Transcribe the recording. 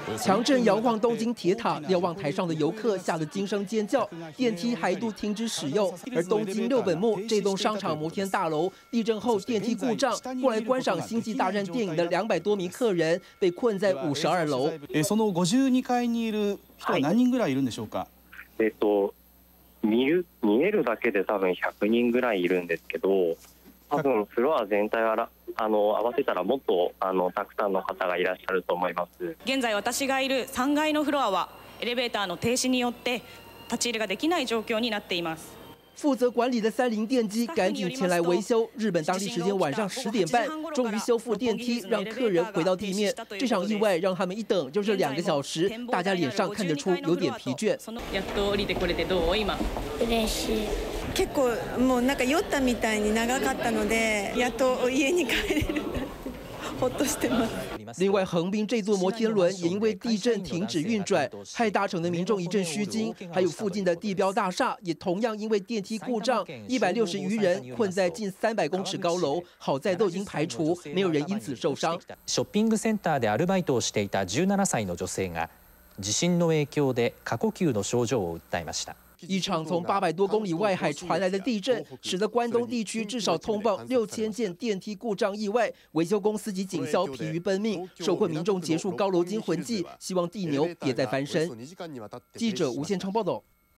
强震摇晃东京铁塔，瞭望台上的游客吓得惊声尖叫，电梯还度停止使用。而东京六本木这栋商场摩天大楼地震后电梯故障，过来观赏《星际大战》电影的200多名客人被困在52楼。 その52階にいる人は何人ぐらいいるんでしょうか。 見えるだけで多分100人ぐらいいるんですけど。多分フロア全体は合わせたらもっとたくさんの方がいらっしゃると思います。 現在私がいる3階のフロアはエレベーターの停止によって立ち入りができない状況になっています。 负责管理的30电机赶紧前来维修。日本当地时间晚上10点半，终于修复电梯，让客人回到地面。这场意外让他们一等就是2个小时，大家脸上看得出有点疲倦。 やっと降りてこれてどう？今。 嬉しい。結構もうなんか酔ったみたいに長かったので、やっと家に帰れる。ほっとしてます。 另外，横滨这座摩天轮也因为地震停止运转，害搭乘的民众一阵虚惊。还有附近的地标大厦也同样因为电梯故障，160余人困在近300公尺高楼，好在都已经排除，没有人因此受伤。 ショッピングセンターでアルバイトをしていた17歳の女性が地震の影響で過呼吸の症状を訴えました。 一场从800多公里外海传来的地震，使得关东地区至少通报6000件电梯故障意外，维修公司及警消疲于奔命，受困民众结束高楼惊魂记，希望地牛别再翻身。记者吴宪昌报道。